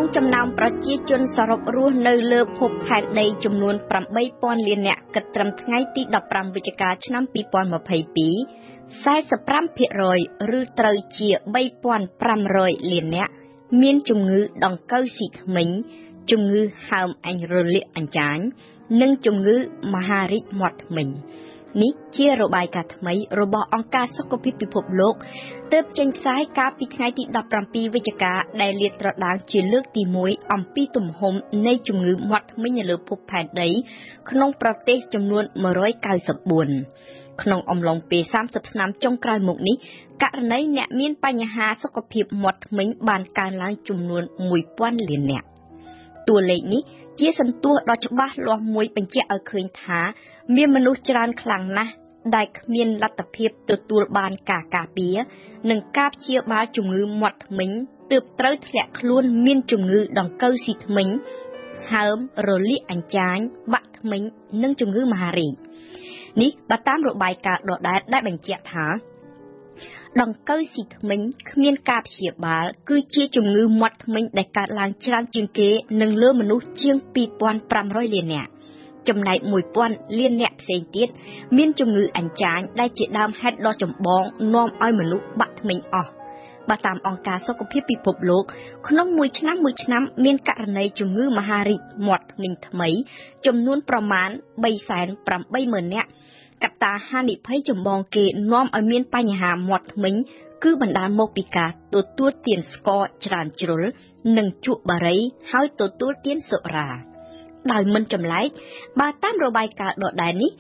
ចំណាំប្រជាជនសរុបរស់នៅលើភពផែនដីចំនួន 8,000 លាននាក់គិតត្រឹមថ្ងៃទី 15 វិច្ឆិកា ឆ្នាំ 2022 45% ឬត្រូវជា 3,500 លាននាក់មានជំងឺដង្កូវស៊ីធ្មេញ ជំងឺហើមអញរលាកអញ្ចាញ និងជំងឺមហារីកមាត់ធ្មេញ នេះជារបាយការណ៍ថ្មីរបស់អង្គការសុខភាពពិភពលោកទើបចេញផ្សាយកាលពីថ្ងៃទី 17 វិច្ឆិកា ដែលលាតត្រដាងជាលើកទី 1 អំពីទំហំនៃជំងឺមាត់ធ្មេញនៅលើភពផែនដីក្នុងប្រទេសចំនួន 194 ក្នុងអំឡុងពេល 30 ឆ្នាំចុងក្រោយមកនេះ ករណីអ្នកមានបញ្ហាសុខភាពមាត់ធ្មេញបានកើនឡើងចំនួន 1,000 លាននាក់ តួលេខនេះជាសន្ទុះដ៏ច្បាស់លាស់មួយបញ្ជាក់ឲ្យឃើញថាមានមនុស្សច្រើនខ្លាំងណាស់ដែលគ្មានលទ្ធភាពទទួលបានការការពារនិងការព្យាបាលជំងឺមាត់ធ្មេញទើបត្រូវធ្លាក់ខ្លួនមានជំងឺដង្កូវស៊ីធ្មេញ ហើមរលាកអញ្ចាញ បាក់ធ្មេញ និងជំងឺមហារីក នេះបើតាមរបាយការណ៍ដដែលដែលបញ្ជាក់ថាដង្កូវស៊ីធ្មេញគ្មានការព្យាបាលគឺជាជំងឺមាត់ធ្មេញដែលកើតឡើងច្រើនជាងគេនិងលើមនុស្សជាង 2,500 លាននាក់ ចំណែក 1,000 លាននាក់ផ្សេងទៀតមានជំងឺអញ្ចាញដែលជាដើមហេតុដ៏ចម្បងនាំឲ្យមនុស្សបាក់ធ្មេញអស់ បើតាមអង្គការសុខភាពពិភពលោកក្នុងមួយឆ្នាំមានករណីជំងឺមហារីកមាត់ធ្មេញថ្មីចំនួនប្រមាណ 380,000 នាក់ កត្តាហានិភ័យចម្បងគេនាំឲ្យមានបញ្ហាមាត់ធ្មេញគឺបណ្ដាលមកពីការទទួលទានស្ករច្រើនជ្រុលនិងជក់បារីហើយទទួលទានសុរា ដោយមិនចម្លែកបើតាមរបាយការណ៍ដដែលនេះ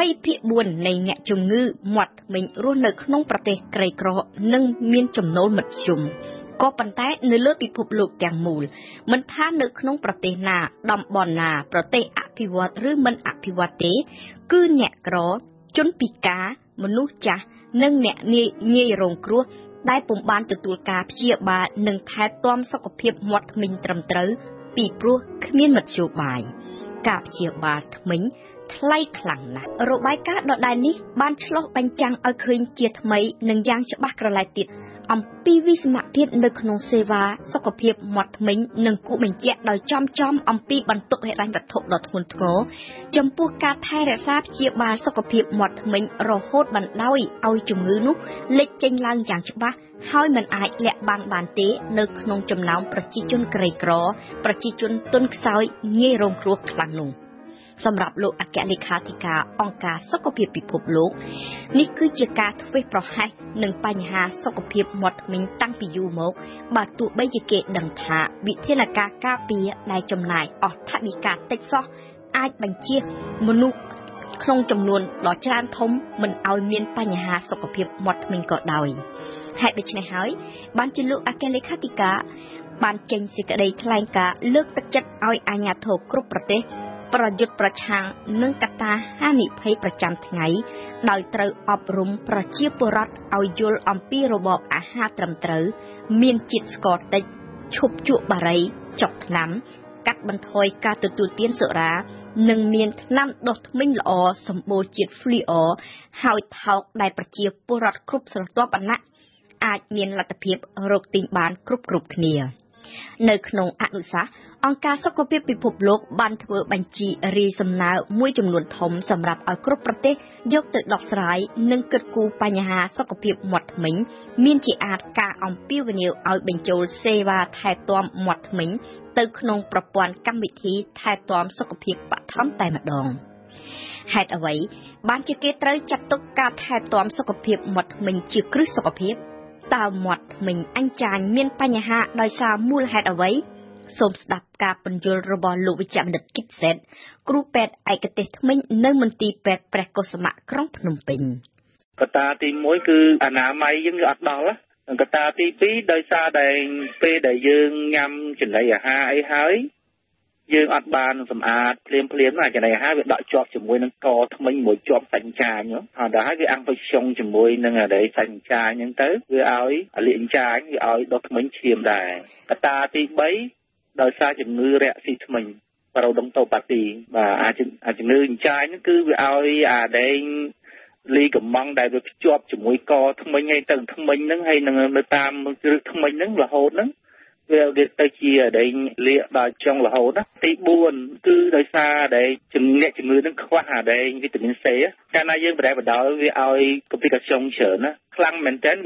3/4 នៃអ្នកជំងឺមាត់ធ្មេញរស់នៅក្នុងប្រទេសក្រីក្រនិងមានចំណូលមធ្យម ក៏ប៉ុន្តែនៅលើពិភពលោកទាំងមូលមិនថានៅក្នុងប្រទេសណាតំបន់ណាប្រទេសអភិវឌ្ឍឬមិនអភិវឌ្ឍទេគឺអ្នកក្រជនពិការមនុស្សចាស់និងអ្នកងាយរងគ្រោះដែលពុំបានទទួលការព្យាបាលនិងថែទាំសុខភាពមាត់ធ្មេញត្រឹមត្រូវពីព្រោះគ្មានមធ្យោបាយការព្យាបាលធ្មេញថ្លៃខ្លាំងណាស់របាយការណ៍ដដែលនេះបានឆ្លុះបញ្ចាំងឲ្យឃើញជាថ្មីនិងយ៉ាងច្បាស់ក្រឡែតទៀតអំពីវិសមភាពនៅក្នុងសេវាសុខភាពមាត់ធ្មេញនិងគូបញ្ជាក់ដោយចំអំពីបន្ទុកហិរញ្ញវត្ថុដ៏ធ្ងន់ធ្ងរចំពោះការថែរក្សាព្យាបាលសុខភាពមាត់ធ្មេញរហូតបណ្ដោយឲ្យជំងឺនោះលេចចេញឡើងយ៉ាងច្បាស់ហើយមិនអាចលាក់បាំងបានទេនៅក្នុងចំណោមប្រជាជនក្រីក្រប្រជាជនទន់ខ្សោយងាយរងគ្រោះខ្លាំងនោះសម្រាប់លោកអគ្គលេខាធិការអង្គការសុខភាពពិភពលោកនេះគឺជាការធ្វេសប្រហែសនឹងបញ្ហាសុខភាពមាត់ធ្មេញតាំងពីយូរមកបើទោះបីជាគេដឹងថាវិធានការការពារដែលចំណាយអស់ថវិកាតិចសោះអាចបញ្ជៀសមនុស្សក្នុងចំនួនដ៏ច្រើនធំមិនឲ្យមានបញ្ហាសុខភាពមាត់ធ្មេញក៏ដោយហេតុដូច្នេះហើយបានជាលោកអគ្គលេខាធិការបានចេញសេចក្តីថ្លែងការណ៍លើកទឹកចិត្តឲ្យអាជ្ញាធរគ្រប់ប្រទេសប្រយុទ្ធប្រឆាំងនឹងកត្តាហានិភ័យប្រចាំថ្ងៃដោយត្រូវអប់រំប្រជាពលរដ្ឋឲ្យយល់អំពីរបបអាហារត្រឹមត្រូវមានជាតិស្ករតិចឈប់ជក់បារីចុកថ្នាំកាត់បន្ថយការទទួលទានសុរានិងមានថ្នាំដុសធ្មេញល្អសម្បូរជាតិហ្វ្លីអរហើយថោកដែលប្រជាពលរដ្ឋគ្រប់ស្រទាប់វណ្ណៈអាចមានលទ្ធភាពរកទិញបានគ្រប់គ្នានៅក្នុងអនុសាសន៍អង្គការសុខភាពពិភពលោកបានធ្វើបញ្ជីរាយសំណើមួយចំនួនធំសម្រាប់ឲ្យគ្រប់ប្រទេសយកទៅដោះស្រាយនិងគិតគូរបញ្ហាសុខភាពមាត់ធ្មេញមានជាអាចការអំពាវនាវឲ្យបញ្ចូលសេវាថែទាំមាត់ធ្មេញទៅក្នុងប្រព័ន្ធកម្មវិធីថែទាំសុខភាពបឋមតែម្ដងហេតុអ្វីបានជាគេត្រូវចាត់ទុកការថែទាំសុខភាពមាត់ធ្មេញជាគ្រឹះសុខភាពតើមាត់ធ្មេញអញ្ចាញមានបញ្ហាដោយសារមូលហេតុអ្វីសូមស្ដាប់ការពន្យល់របស់លោកវិជ្ជបណ្ឌិតគិតសេតគ្រូពេទ្យឯកទេសធ្មេញនៅមន្ទីរពេទ្យព្រះកុសុមៈក្រុងភ្នំពេញកត្តាទី1គឺអនាម័យយើងអត់ដល់កត្តាទី2ដោយសារតែពេលដែលយើងញ៉ាំចំណីអាហារអីហើយយើងអត់បានសម្អាតភ្លាមអាចចំណីអាហារវាដក់ជាប់ជាមួយនឹងកធ្មេញមួយជាប់សាច់ចាញហើយដល់ហើយវាអង្គទៅខ្ជុងជាមួយនឹងអាដែលសាច់ចាញហ្នឹងទៅវាឲ្យអាលៀកចាញវាឲ្យដុសធ្មេញឈាមដែរកត្តាទី3ដោយសារជំងឺរាក់ស៊ីធ្មេញប៉ារ៉ូដុងតូប៉ាទីបាទអាជំងឺអញ្ចាញហ្នឹងគឺវាឲ្យអាដែលលីកំងដែលវាភ្ជាប់ជាមួយកធ្មេញហើយទៅធ្មេញហ្នឹងហើយនឹងនៅតាមគ្រឹះធ្មេញហ្នឹងរហូតហ្នឹង việc tới chia để liệu đòi trong là hồn á thì buồn cứ đời xa để chừng nhẹ chừng người nó khoa để vitamin C á cái này dương phải đó vì ao complication trở nó khăn mình tránh vì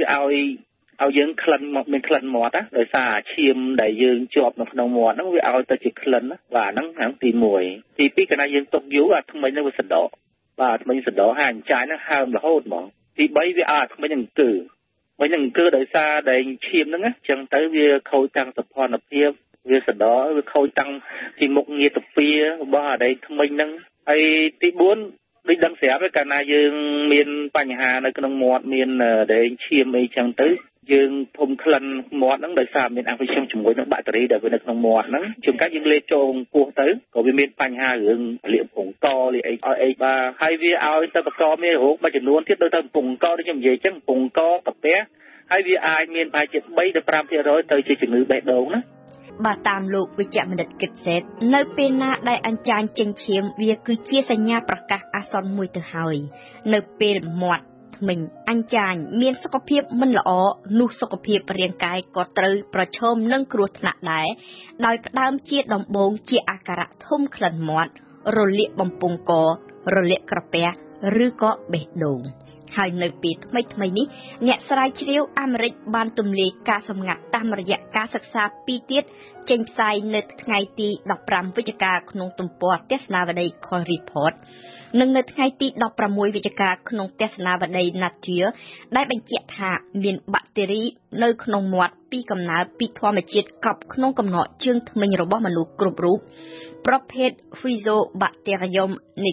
ao dương khăn mình khăn mọt á đời xa chìm để dương chọp nó không mọt nó vì ao tới chỉ khăn á và nó hẳn tìm mùi thì cái này dương tục yếu là thông minh nó bị sật đỏ và thông minh sật đỏ hàng trái nó ham là hốt mỏ thì bấy vì thông minh nhận cử mấy những cơ đời xa để chìm nó á chẳng tới việc khôi tăng tập hoàn lập hiệp việc sau đó việc khôi tăng thì một nghiệp tập phía ba đây thông minh nâng ai tí bốn đi đăng xé với cả na dương miền Pành Hà nơi cái mọt miền để chìm ấy chẳng tới dương thùng khăn mọt nó đời xa miền An Phi trong chúng với nó bại tरी để với nó mọt nó chúng các dương lê trông cuộc tới có bên miền Pành Hà hướng liệu phùng co liệu ấy và hai việc ao ta co miền hộp mà chỉ luôn thiết đôi thân phùng co để nhầm gì chẳng phùng co cặp bé hai việc ai miền Pành chỉ bay được 5% tới chỉ chừng người bẹt đầu nữa bà tamលោកវិជ្ជបណ្ឌិតគិតសេតនៅពេលណាដែលអញ្ចាញចេញឈាមវាគឺជាសញ្ញាប្រកាសអាសន្នមួយទៅហើយនៅពេលមាត់ធ្មេញអញ្ចាញមានសុខភាពមិនល្អនោះសុខភាពរាងកាយក៏ត្រូវប្រឈមនឹងគ្រោះថ្នាក់ដែរដោយផ្ដើមជាដំបូងជាអាការៈធំក្លិនមាត់រលាកបំពង់ករលាកក្រពះឬក៏បេះដូងហើយនៅពេលថ្មីនេះអ្នកស្រាវជ្រាវអាមេរិកបានទម្លាយការសម្ងាត់តាមរយៈការសិក្សាពីរទៀតចេញផ្សាយនៅថ្ងៃទី15វិច្ឆិកាក្នុងទំព័រទស្សនាវដ្តី Call Report និងនៅថ្ងៃទី16វិច្ឆិកាក្នុងទស្សនាវដ្តី Nature ដែលបញ្ជាក់ថាមានបាក់តេរីនៅក្នុងមាត់ពីកំណើតពីធម្មជាតិកប់ក្នុងកំណកជើងធ្មេញរបស់មនុស្សគ្រប់រូបប្រភេទ Fusobacterium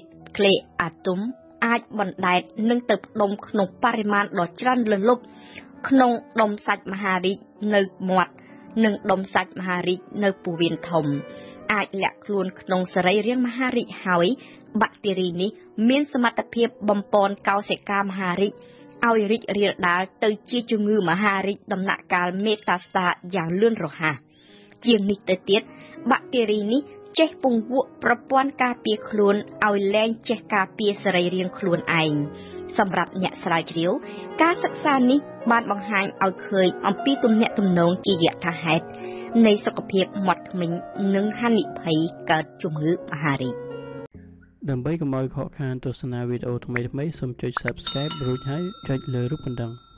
nucleatumអាចបណ្ដែតនឹងទៅផ្ដុំក្នុងបរិមាណដ៏ច្រើនលើសលប់ក្នុងដុំសាច់មហារីកនៅមាត់និងដុំសាច់មហារីកនៅពោះវៀនធំអាចលាក់ខ្លួនក្នុងសរីរាង្គមហារីកហើយបាក់តេរីនេះមានសមត្ថភាពបំពន់កោសិកាមហារីកឲ្យរីករាលដាលទៅជាជំងឺមហារីកដំណាក់កាលមេតាស្តាយ៉ាងលឿនរហ័សជាងនេះទៅទៀតបាក់តេរីនេះចេះពង្វក់ប្រព័ន្ធការពារខ្លួនឲ្យលែងចេះការពារសរីរាង្គខ្លួនឯងសម្រាប់អ្នកស្រាវជ្រាវការសិក្សានេះបានបង្ហាញឲ្យឃើញអំពីទំនាក់ទំនងជាយថាហេតុនៃសុខភាពមាត់ធ្មេញនិងហានិភ័យកើតជំងឺមហារីកដើម្បីកុំឲ្យខកខានទស្សនាវីដេអូថ្មីៗសូមចុច Subscribe រួចហើយចុចលើរូបកណ្ដឹង